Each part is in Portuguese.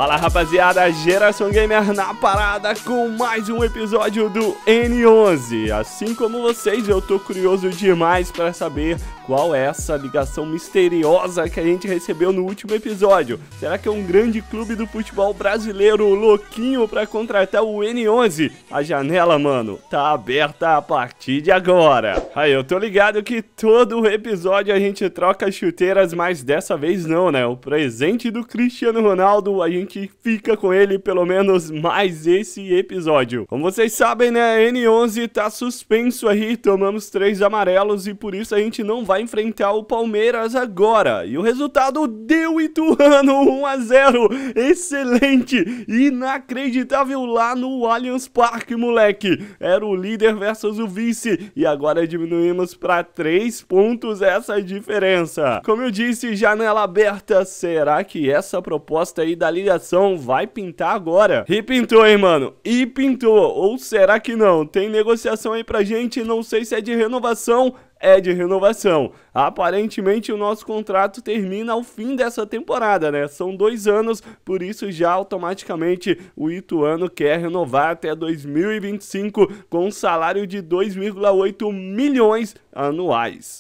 Fala rapaziada, Geração Gamer na parada com mais um episódio do N11. Assim como vocês, eu tô curioso demais para saber qual é essa ligação misteriosa que a gente recebeu no último episódio. Será que é um grande clube do futebol brasileiro louquinho para contratar o N11? A janela, mano, tá aberta a partir de agora. Aí, eu tô ligado que todo episódio a gente troca chuteiras, mas dessa vez não, né? O presente do Cristiano Ronaldo, a gente fica com ele pelo menos mais esse episódio. Como vocês sabem, né, N11 tá suspenso aí, tomamos 3 amarelos e por isso a gente não vai enfrentar o Palmeiras agora. E o resultado deu Ituano 1 a 0. Excelente, inacreditável lá no Allianz Parque, moleque. Era o líder versus o vice e agora diminuímos para 3 pontos essa diferença. Como eu disse, janela aberta. Será que essa proposta aí da ligação vai pintar agora? E pintou, hein, mano? E pintou. Ou será que não? Tem negociação aí pra gente, não sei se é de renovação. É de renovação. Aparentemente o nosso contrato termina ao fim dessa temporada, né? São 2 anos, por isso já automaticamente o Ituano quer renovar até 2025 com um salário de 2,8 milhões anuais.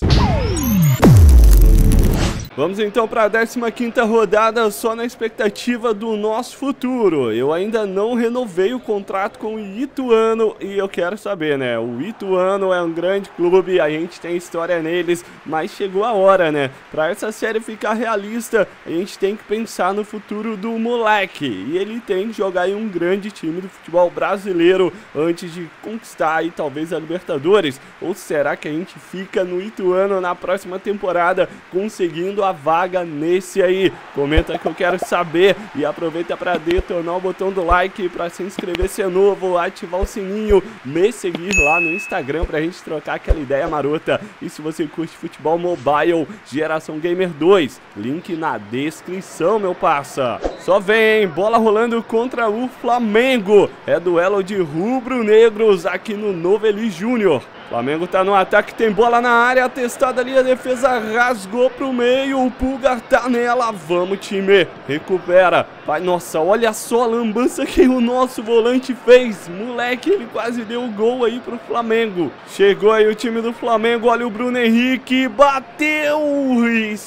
Vamos então para a 15ª rodada, só na expectativa do nosso futuro. Eu ainda não renovei o contrato com o Ituano e eu quero saber, né? O Ituano é um grande clube, a gente tem história neles, mas chegou a hora, né? Para essa série ficar realista, a gente tem que pensar no futuro do moleque. E ele tem que jogar em um grande time do futebol brasileiro antes de conquistar aí talvez a Libertadores. Ou será que a gente fica no Ituano na próxima temporada conseguindo a vaga nesse aí? Comenta que eu quero saber e aproveita para detonar o botão do like, para se inscrever se é novo, ativar o sininho, me seguir lá no Instagram pra gente trocar aquela ideia marota. E se você curte futebol mobile, Geração Gamer 2, link na descrição, meu parça. Só vem, bola rolando contra o Flamengo, é duelo de rubro-negros aqui no Novelli Júnior. Flamengo tá no ataque, tem bola na área, testada ali, a defesa rasgou pro meio, o Pulgar tá nela, vamos time, recupera, vai, nossa, olha só a lambança que o nosso volante fez, moleque, ele quase deu o gol aí pro Flamengo. Chegou aí o time do Flamengo, olha o Bruno Henrique, bateu,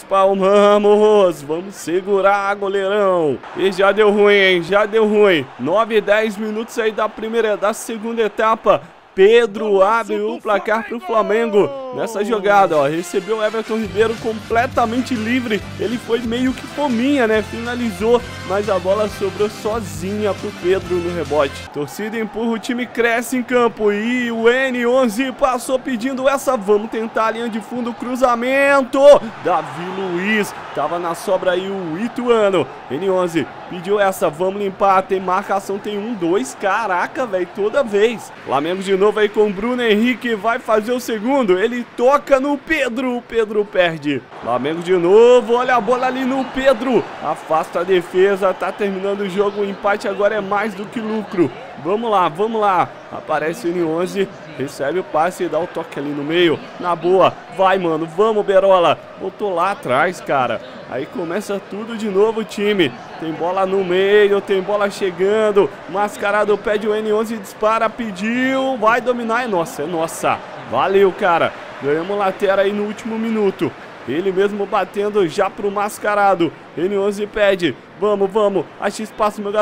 espalmamos, vamos segurar, goleirão. E já deu ruim, hein, já deu ruim, 9 e 10 minutos aí da segunda etapa. Pedro abre o placar para o Flamengo nessa jogada, ó, recebeu o Everton Ribeiro completamente livre, ele foi meio que fominha, né, finalizou, mas a bola sobrou sozinha pro Pedro no rebote. Torcida empurra, o time cresce em campo e o N11 passou pedindo essa, vamos tentar a linha de fundo, cruzamento, Davi Luiz, tava na sobra aí o Ituano, N11 pediu essa, vamos limpar, tem marcação, tem 1, 2, caraca, velho, toda vez. Flamengo de novo aí com o Bruno Henrique, vai fazer o segundo, ele toca no Pedro, o Pedro perde. Flamengo de novo, olha a bola ali no Pedro, afasta a defesa, tá terminando o jogo, o empate agora é mais do que lucro. Vamos lá, aparece o N11, recebe o passe e dá o toque ali no meio, na boa, vai mano, vamos Berola, botou lá atrás, cara, aí começa tudo de novo o time, tem bola no meio, tem bola chegando, Mascarado pede o N11, dispara, pediu, vai dominar, é nossa, valeu cara, ganhamos lateral aí no último minuto. Ele mesmo batendo já pro Mascarado. N11 pede. Vamos. Acha espaço, meu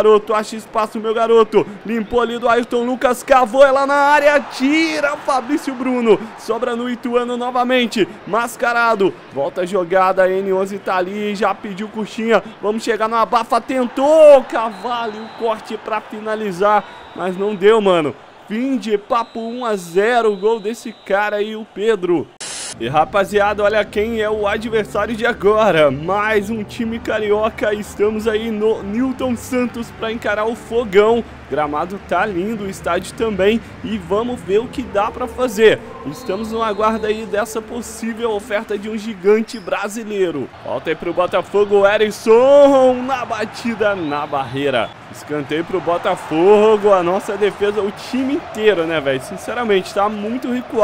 garoto. Limpou ali do Ayrton Lucas. Cavou ela na área. Tira Fabrício Bruno. Sobra no Ituano novamente. Mascarado. Volta a jogada. N11 tá ali. Já pediu coxinha. Vamos chegar no abafa. Tentou. Cavalo. O corte pra finalizar. Mas não deu, mano. Fim de papo 1 a 0. O gol desse cara aí, o Pedro. E rapaziada, olha quem é o adversário de agora, mais um time carioca, estamos aí no Newton Santos para encarar o Fogão, gramado tá lindo, o estádio também, e vamos ver o que dá para fazer. Estamos no aguardo aí dessa possível oferta de um gigante brasileiro. Volta aí pro Botafogo, Erisson na batida na barreira. Escanteio pro Botafogo, a nossa defesa, o time inteiro, né, velho? Sinceramente, tá muito recuado.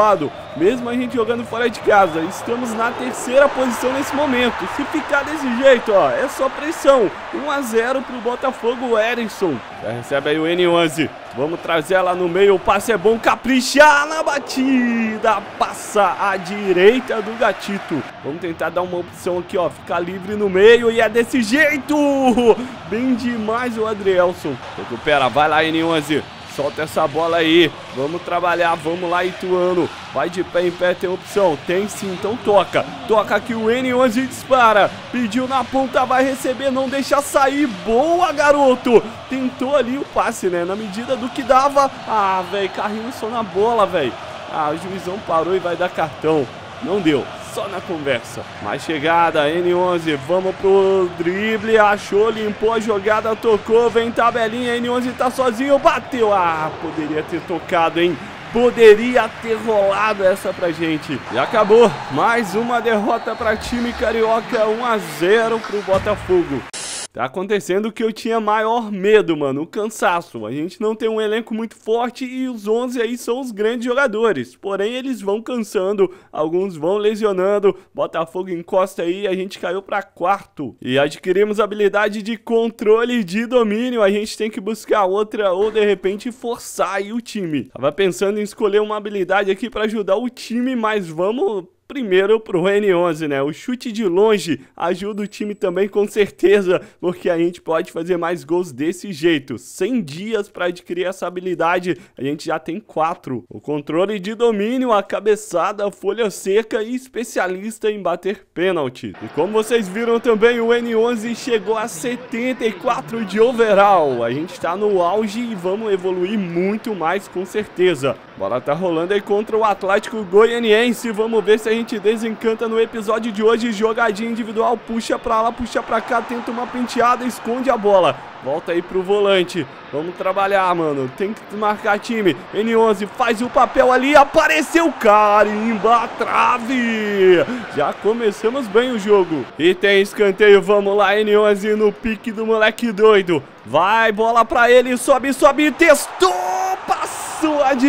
mesmo a gente jogando fora de casa. Estamos na terceira posição nesse momento. Se ficar desse jeito, ó, é só pressão. 1 a 0 pro Botafogo. O Erisson já recebe aí o N11. Vamos trazer ela no meio, o passe é bom, caprichar na batida, passa à direita do Gatito. Vamos tentar dar uma opção aqui, ó, ficar livre no meio e é desse jeito. Bem demais o Adrielson. Recupera, vai lá N11. Solta essa bola aí, vamos trabalhar, vamos lá Ituano, vai de pé em pé, tem opção, tem sim, então toca aqui o N11 dispara, pediu na ponta, vai receber, não deixa sair, boa garoto, tentou ali o passe, né, na medida do que dava, ah, velho, carrinho só na bola, velho, ah, o juizão parou e vai dar cartão, não deu. Só na conversa. Mais chegada, N11, vamos pro drible, achou, limpou a jogada, tocou, vem tabelinha, N11 tá sozinho, bateu, ah, poderia ter tocado, hein, poderia ter rolado essa pra gente. E acabou, mais uma derrota pra time carioca, 1 a 0 pro Botafogo. Tá acontecendo o que eu tinha maior medo, mano, o cansaço. A gente não tem um elenco muito forte e os 11 aí são os grandes jogadores. Porém, eles vão cansando, alguns vão lesionando. Botafogo encosta aí e a gente caiu pra quarto. E adquirimos habilidade de controle e de domínio. A gente tem que buscar outra ou, de repente, forçar aí o time. Tava pensando em escolher uma habilidade aqui pra ajudar o time, mas vamos... primeiro pro N11, né? O chute de longe ajuda o time também com certeza, porque a gente pode fazer mais gols desse jeito. 100 dias para adquirir essa habilidade, a gente já tem 4. O controle de domínio, a cabeçada, a folha seca e especialista em bater pênalti. E como vocês viram também, o N11 chegou a 74 de overall. A gente tá no auge e vamos evoluir muito mais com certeza. Bola tá rolando aí contra o Atlético Goianiense, vamos ver se a gente desencanta no episódio de hoje. Jogadinha individual, puxa pra lá, puxa pra cá, tenta uma penteada, esconde a bola. Volta aí pro volante, vamos trabalhar, mano, tem que marcar time. N11 faz o papel ali, apareceu, carimba a trave. Já começamos bem o jogo. E tem escanteio, vamos lá, N11 no pique do moleque doido. Vai, bola pra ele, sobe, sobe, testou, passou à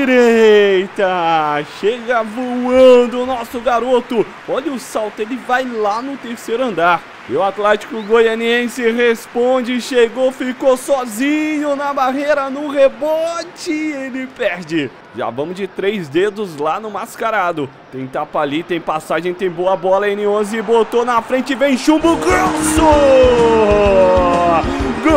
direita. Chega voando o nosso garoto. Olha o salto, ele vai lá no terceiro andar. E o Atlético Goianiense responde, chegou, ficou sozinho na barreira, no rebote, ele perde. Já vamos de 3 dedos lá no mascarado. Tem tapa ali, tem passagem, tem boa bola, N11 botou na frente, vem chumbo grosso! Gol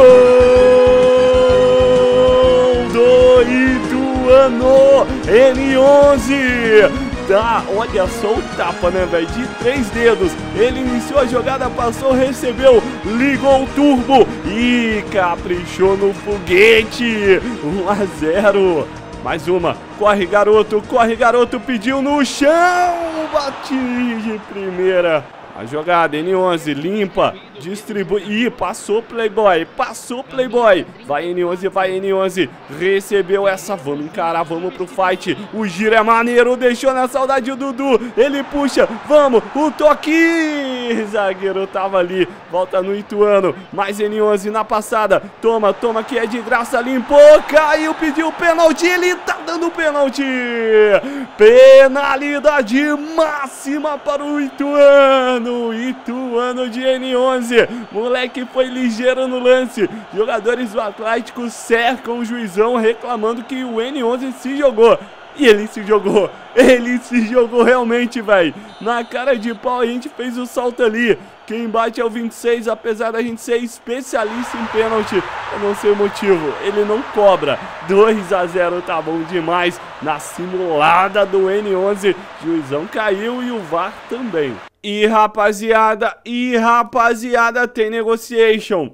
do Ituano, N11! Tá, olha só o tapa, né, velho? De 3 dedos. Ele iniciou a jogada, passou, recebeu, ligou o turbo e caprichou no foguete. 1 a 0. Mais uma. Corre, garoto, pediu no chão. Bate de primeira. A jogada, N11, limpa, distribui, ih, passou Playboy, vai N11, recebeu essa, vamos encarar, vamos pro fight, o giro é maneiro, deixou na saudade o Dudu, ele puxa, vamos, o toque, zagueiro tava ali, volta no Ituano, mais N11 na passada, toma que é de graça, limpou, caiu, pediu pênalti, ele tá dando pênalti, penalidade máxima para o Ituano de N11, moleque foi ligeiro no lance, jogadores do Atlético cercam o juizão reclamando que o N11 se jogou, e ele se jogou realmente, velho, na cara de pau a gente fez o salto ali, quem bate é o 26, apesar da gente ser especialista em pênalti, eu não sei o motivo, ele não cobra. 2 a 0 tá bom demais, na simulada do N11, juizão caiu e o VAR também. E rapaziada, tem negotiation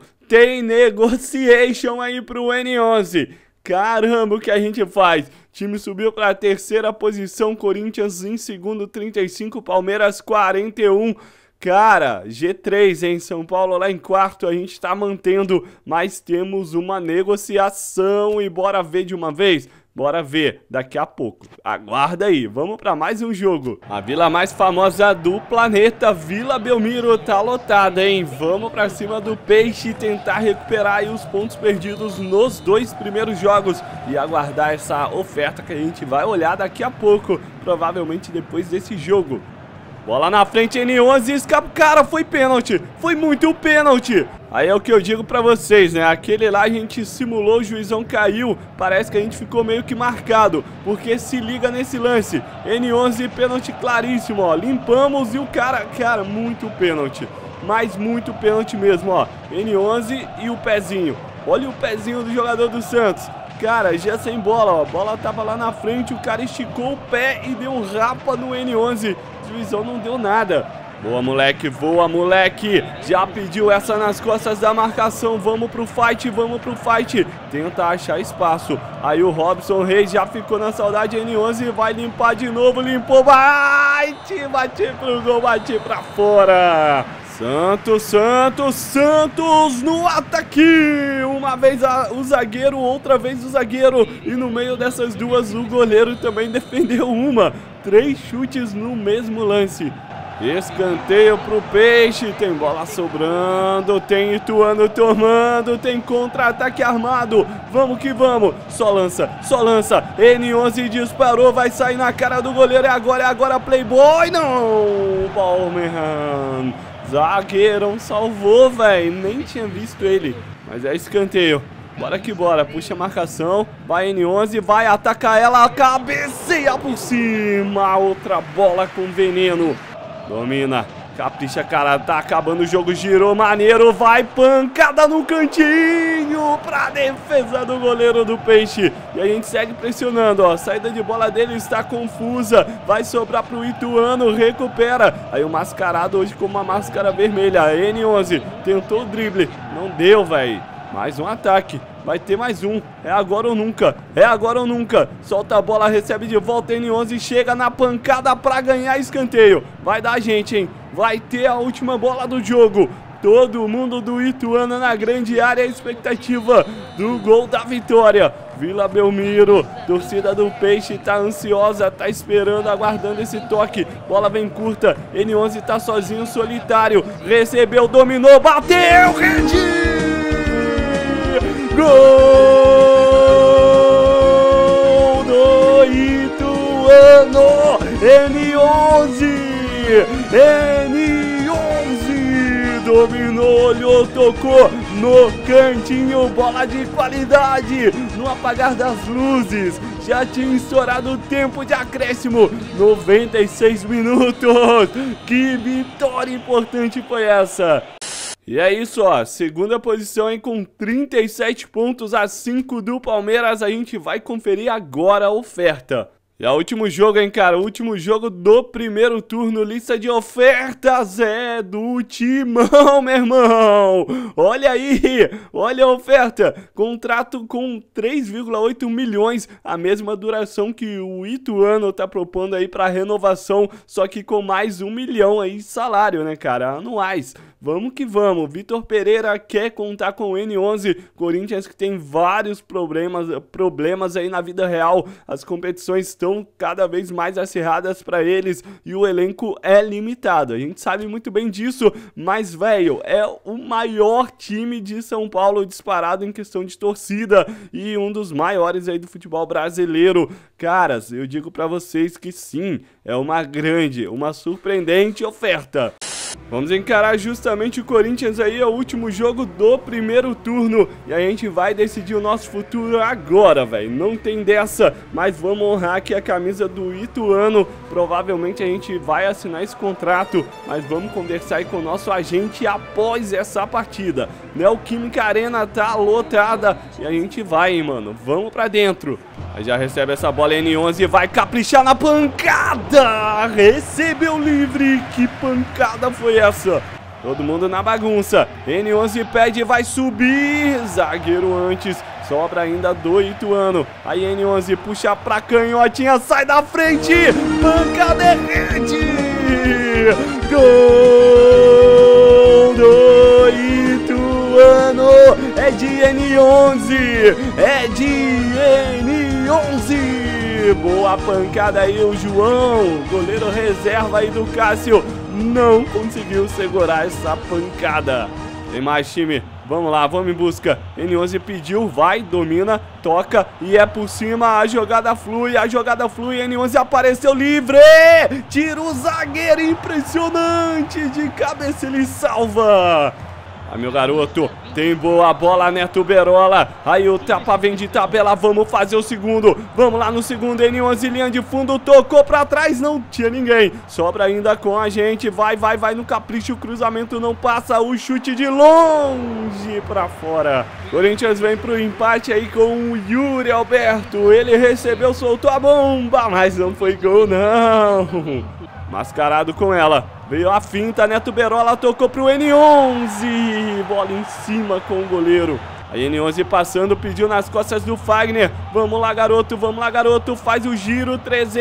aí pro N11. Caramba, o que a gente faz? Time subiu para a terceira posição, Corinthians em segundo, 35, Palmeiras 41. Cara, G3, hein? São Paulo lá em quarto, a gente tá mantendo, mas temos uma negociação e bora ver de uma vez. Bora ver daqui a pouco. Aguarda aí, vamos pra mais um jogo. A vila mais famosa do planeta, Vila Belmiro, tá lotada, hein? Vamos pra cima do Peixe e tentar recuperar aí os pontos perdidos nos 2 primeiros jogos e aguardar essa oferta que a gente vai olhar daqui a pouco, provavelmente depois desse jogo. Bola na frente, N11, escapa. Cara, foi pênalti. Foi muito pênalti. Aí é o que eu digo pra vocês, né? Aquele lá a gente simulou, o juizão caiu. Parece que a gente ficou meio que marcado. Porque se liga nesse lance. N11, pênalti claríssimo, ó. Limpamos e o cara... Cara, muito pênalti. Mas muito pênalti mesmo, ó. N11 e o pezinho. Olha o pezinho do jogador do Santos. Cara, já sem bola, ó. A bola tava lá na frente, o cara esticou o pé e deu um rapa no N11. O juizão não deu nada. Boa, moleque, voa, moleque. Já pediu essa nas costas da marcação. Vamos pro fight, vamos pro fight. Tenta achar espaço. Aí o Robson Reis já ficou na saudade. N11 vai limpar de novo, limpou. Bate pro gol, bate pra fora. Santos no ataque! Uma vez o zagueiro, outra vez o zagueiro. E no meio dessas duas o goleiro também defendeu uma. 3 chutes no mesmo lance. Escanteio pro Peixe, tem bola sobrando, tem Ituano tomando, tem contra-ataque armado. Vamos que vamos, só lança. N11 disparou, vai sair na cara do goleiro. É agora, Playboy, não! Palmeiras. Zagueirão salvou, velho. Nem tinha visto ele. Mas é escanteio. Bora que bora. Puxa a marcação. Vai N11. Vai atacar ela. Cabeceia por cima. Outra bola com veneno. Domina. Capricha, cara. Tá acabando o jogo. Girou maneiro. Vai pancada no cantinho. Pra defesa do goleiro do Peixe. E a gente segue pressionando, ó. A saída de bola dele está confusa. Vai sobrar pro Ituano. Recupera. Aí o mascarado hoje com uma máscara vermelha. N11 tentou o drible. Não deu, velho. Mais um ataque. Vai ter mais um. É agora ou nunca. Solta a bola, recebe de volta. N11 chega na pancada pra ganhar escanteio. Vai dar gente, hein? Vai ter a última bola do jogo. Todo mundo do Ituano na grande área. A expectativa do gol da vitória. Vila Belmiro, torcida do Peixe tá ansiosa, tá esperando, aguardando esse toque. Bola vem curta. N11 tá sozinho, solitário. Recebeu, dominou, bateu, rede! Gol do Ituano! N11 dominou, olhou, tocou no cantinho, bola de qualidade, no apagar das luzes. Já tinha estourado o tempo de acréscimo, 96 minutos. Que vitória importante foi essa! E é isso, ó, segunda posição aí com 37 pontos a 5 do Palmeiras. A gente vai conferir agora a oferta. E é o último jogo, hein, cara, o último jogo do primeiro turno, lista de ofertas é do Timão, meu irmão. Olha aí, olha a oferta, contrato com 3,8 milhões, a mesma duração que o Ituano tá propondo aí pra renovação, só que com mais 1 milhão aí de salário, né, cara, anuais. Vamos que vamos, Vitor Pereira quer contar com o N11, Corinthians que tem vários problemas aí na vida real, as competições estão cada vez mais acirradas para eles e o elenco é limitado, a gente sabe muito bem disso, mas velho, é o maior time de São Paulo disparado em questão de torcida e um dos maiores aí do futebol brasileiro. Caras, eu digo para vocês que sim, é uma grande, uma surpreendente oferta. Vamos encarar justamente o Corinthians aí, é o último jogo do primeiro turno e a gente vai decidir o nosso futuro agora, velho. Não tem dessa, mas vamos honrar aqui a camisa do Ituano. Provavelmente a gente vai assinar esse contrato, mas vamos conversar aí com o nosso agente após essa partida. Neoquímica Arena tá lotada e a gente vai, hein, mano. Vamos pra dentro. Aí já recebe essa bola, N11 vai caprichar na pancada. Recebeu livre, que pancada foi essa? Todo mundo na bagunça. N11 pede, vai subir. Zagueiro antes. Sobra ainda do Ituano. Aí N11 puxa pra canhotinha, sai da frente. Pancada é rede. Gol do Ituano. É de N11. É de N11. N11. Boa pancada aí o João, goleiro reserva aí do Cássio, não conseguiu segurar essa pancada. Tem mais time, vamos lá, vamos em busca. N11 pediu, vai, domina, toca e é por cima, a jogada flui, N11 apareceu livre, tira o zagueiro, impressionante, de cabeça ele salva. Aí, meu garoto, tem boa bola, Neto Berola. Aí o tapa vem de tabela, vamos fazer o segundo. Vamos lá no segundo, N11, linha de fundo, tocou pra trás, não tinha ninguém. Sobra ainda com a gente, vai no capricho, o cruzamento não passa, o chute de longe pra fora. Corinthians vem pro empate aí com o Yuri Alberto. Ele recebeu, soltou a bomba, mas não foi gol não. Mascarado com ela, veio a finta, Neto Berola tocou pro N11, bola em cima com o goleiro. A N11 passando, pediu nas costas do Fagner, vamos lá garoto, faz o giro,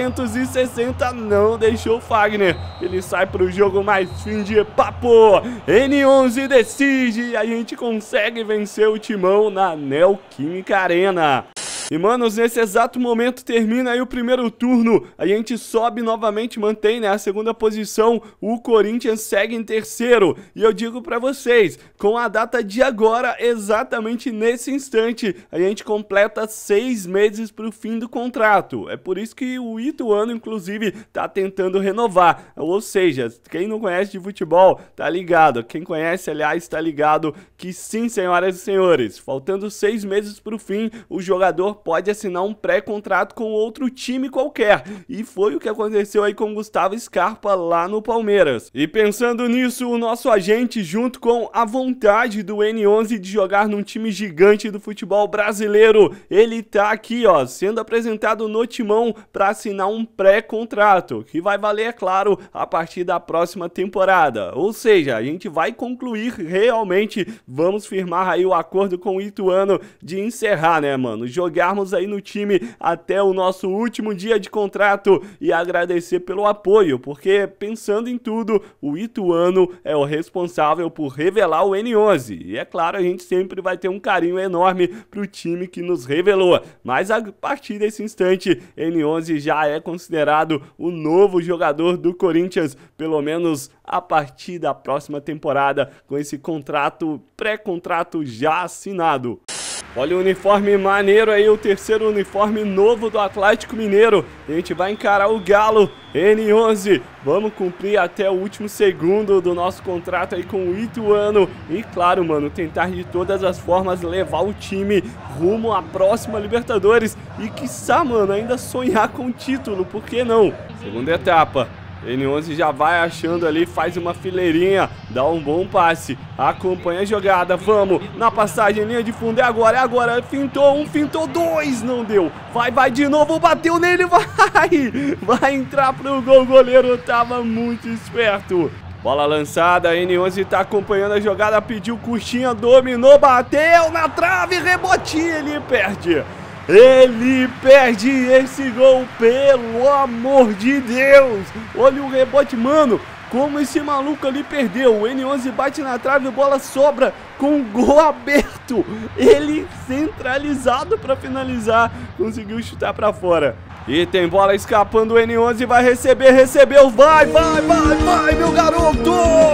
360, não deixou o Fagner, ele sai pro jogo, mais fim de papo. N11 decide e a gente consegue vencer o Timão na Neoquímica Arena. E, manos, nesse exato momento termina aí o primeiro turno, a gente sobe novamente, mantém, né, a segunda posição, o Corinthians segue em terceiro, e eu digo pra vocês, com a data de agora, exatamente nesse instante, a gente completa 6 meses pro fim do contrato, é por isso que o Ituano, inclusive, tá tentando renovar, ou seja, quem não conhece de futebol, tá ligado, quem conhece, aliás, tá ligado que sim, senhoras e senhores, faltando 6 meses pro fim, o jogador pode assinar um pré-contrato com outro time qualquer, e foi o que aconteceu aí com Gustavo Scarpa lá no Palmeiras. E pensando nisso, o nosso agente, junto com a vontade do N11 de jogar num time gigante do futebol brasileiro, ele tá aqui, ó, sendo apresentado no Timão para assinar um pré-contrato, que vai valer, é claro, a partir da próxima temporada. Ou seja, a gente vai concluir realmente, vamos firmar aí o acordo com o Ituano de encerrar, né, mano, jogarmos aí no time até o nosso último dia de contrato e agradecer pelo apoio, porque pensando em tudo, o Ituano é o responsável por revelar o N11, e é claro, a gente sempre vai ter um carinho enorme pro time que nos revelou, mas a partir desse instante, N11 já é considerado o novo jogador do Corinthians, pelo menos a partir da próxima temporada, com esse contrato, pré-contrato já assinado. Olha o uniforme maneiro aí, o terceiro uniforme novo do Atlético Mineiro. A gente vai encarar o Galo, N11. Vamos cumprir até o último segundo do nosso contrato aí com o Ituano. E claro, mano, tentar de todas as formas levar o time rumo à próxima Libertadores. E quiçá, mano, ainda sonhar com o título, por que não? Segunda etapa. N11 já vai achando ali, faz uma fileirinha, dá um bom passe, acompanha a jogada, vamos, na passagem, linha de fundo, é agora, fintou um, fintou dois, não deu, vai de novo, bateu nele, vai entrar pro gol, o goleiro tava muito esperto. Bola lançada, N11 tá acompanhando a jogada, pediu coxinha, dominou, bateu na trave, rebotinho, ele perde. Ele perde esse gol, pelo amor de Deus. Olha o rebote, mano, como esse maluco ali perdeu. O N11 bate na trave, a bola sobra com o gol aberto. Ele centralizado para finalizar, conseguiu chutar para fora. E tem bola escapando, o N11 vai receber, recebeu, vai, meu garoto.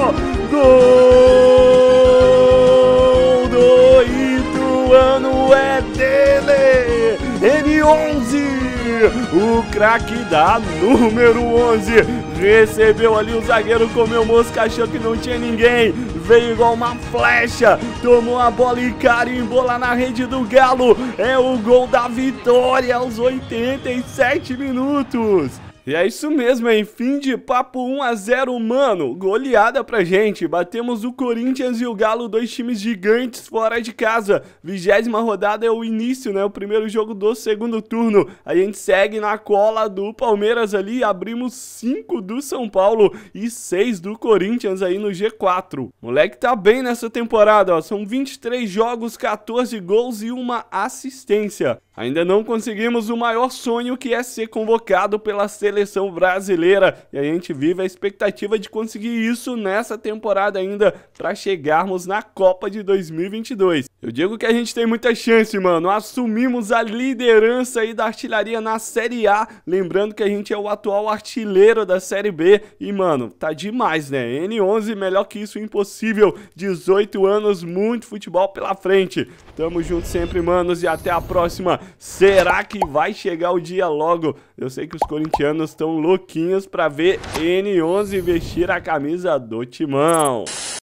Gol do Ituano, é dele. N11, o craque da número 11, recebeu ali, o zagueiro comeu mosca, achou que não tinha ninguém, veio igual uma flecha, tomou a bola e carimbou lá na rede do Galo, é o gol da vitória aos 87 minutos. E é isso mesmo, hein? Fim de papo 1-0, mano. Goleada pra gente. Batemos o Corinthians e o Galo, dois times gigantes fora de casa. 20ª rodada é o início, né? O primeiro jogo do segundo turno. A gente segue na cola do Palmeiras ali. Abrimos 5 do São Paulo e 6 do Corinthians aí no G4. Moleque tá bem nessa temporada, ó. São 23 jogos, 14 gols e uma assistência. Ainda não conseguimos o maior sonho, que é ser convocado pela seleção brasileira, e a gente vive a expectativa de conseguir isso nessa temporada ainda, para chegarmos na Copa de 2022. Eu digo que a gente tem muita chance, mano. Assumimos a liderança aí da artilharia na Série A. Lembrando que a gente é o atual artilheiro da Série B. E, mano, tá demais, né? N11, melhor que isso, impossível. 18 anos, muito futebol pela frente. Tamo junto sempre, manos, e até a próxima. Será que vai chegar o dia logo? Eu sei que os corintianos estão louquinhos pra ver N11 vestir a camisa do Timão.